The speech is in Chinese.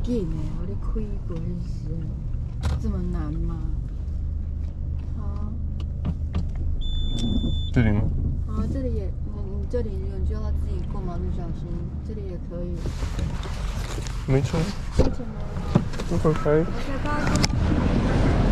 紧的，我咧开过时，这么难吗？好。 这里吗？ 啊，这里也，你这里你就要自己过马路小心，这里也可以。 没车。 没钱吗？ 一会儿开。 我才刚。